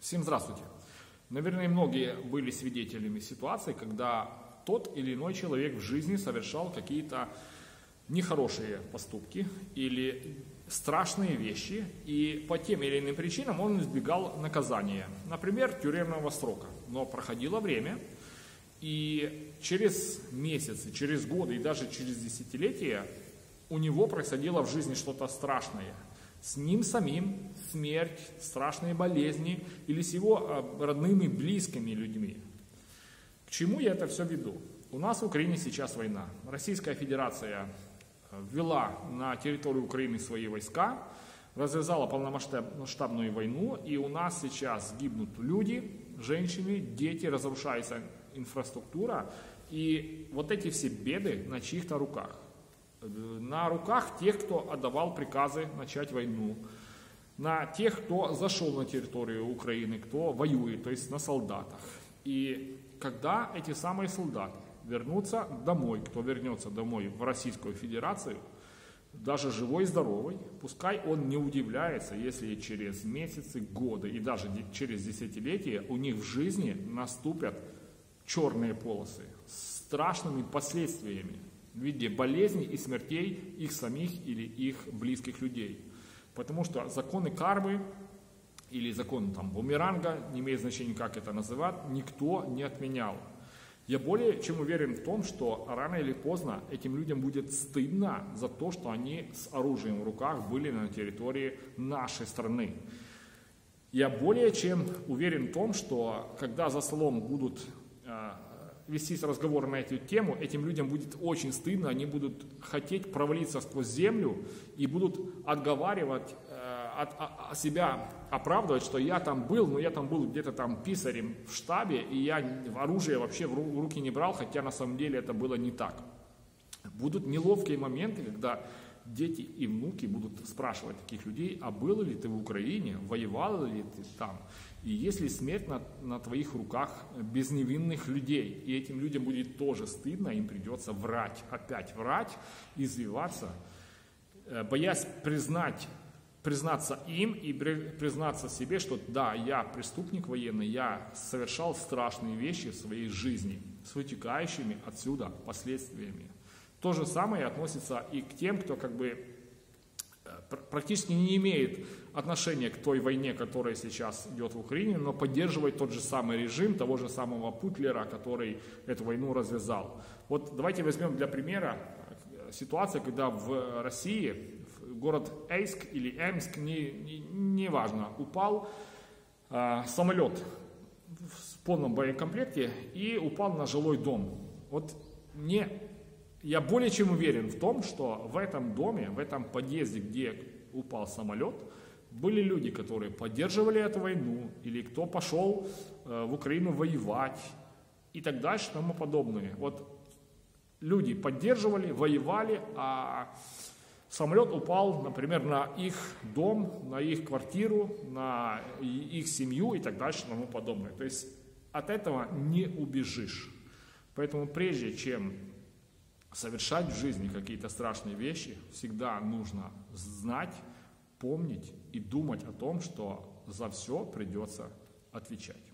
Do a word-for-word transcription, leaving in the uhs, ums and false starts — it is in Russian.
Всем здравствуйте! Наверное, многие были свидетелями ситуации, когда тот или иной человек в жизни совершал какие-то нехорошие поступки или страшные вещи, и по тем или иным причинам он избегал наказания, например, тюремного срока. Но проходило время, и через месяцы, через годы и даже через десятилетия у него происходило в жизни что-то страшное. С ним самим смерть, страшные болезни или с его родными, близкими людьми. К чему я это все веду? У нас в Украине сейчас война. Российская Федерация ввела на территорию Украины свои войска, развязала полномасштабную войну, и у нас сейчас гибнут люди, женщины, дети, разрушается инфраструктура, и вот эти все беды на чьих-то руках. На руках тех, кто отдавал приказы начать войну, на тех, кто зашел на территорию Украины, кто воюет, то есть на солдатах. И когда эти самые солдаты вернутся домой, кто вернется домой в Российскую Федерацию, даже живой и здоровый, пускай он не удивляется, если через месяцы, годы и даже через десятилетия у них в жизни наступят черные полосы с страшными последствиями в виде болезней и смертей их самих или их близких людей. Потому что законы кармы или законы там, бумеранга, не имеет значения, как это называть, никто не отменял. Я более чем уверен в том, что рано или поздно этим людям будет стыдно за то, что они с оружием в руках были на территории нашей страны. Я более чем уверен в том, что когда за столом будут э, вестись разговор на эту тему, этим людям будет очень стыдно, они будут хотеть провалиться сквозь землю и будут отговаривать, э, от, от себя оправдывать, что я там был, но я там был где-то там писарем в штабе, и я оружие вообще в руки не брал, хотя на самом деле это было не так. Будут неловкие моменты, когда дети и внуки будут спрашивать таких людей, а был ли ты в Украине, воевал ли ты там, и есть ли смерть на, на твоих руках безневинных людей. И этим людям будет тоже стыдно, им придется врать, опять врать, извиваться, боясь признать, признаться им и признаться себе, что да, я преступник военный, я совершал страшные вещи в своей жизни с вытекающими отсюда последствиями. То же самое относится и к тем, кто как бы практически не имеет отношения к той войне, которая сейчас идет в Украине, но поддерживает тот же самый режим, того же самого Путлера, который эту войну развязал. Вот давайте возьмем для примера ситуацию, когда в России, город Эйск или Эмск, не, не, не важно, упал э, самолет в полном боекомплекте и упал на жилой дом. Вот не... Я более чем уверен в том, что в этом доме, в этом подъезде, где упал самолет, были люди, которые поддерживали эту войну, или кто пошел э, в Украину воевать и так дальше, и тому подобное. Вот люди поддерживали, воевали, а самолет упал, например, на их дом, на их квартиру, на их семью и так дальше, и тому подобное. То есть от этого не убежишь. Поэтому прежде чем совершать в жизни какие-то страшные вещи, всегда нужно знать, помнить и думать о том, что за все придется отвечать.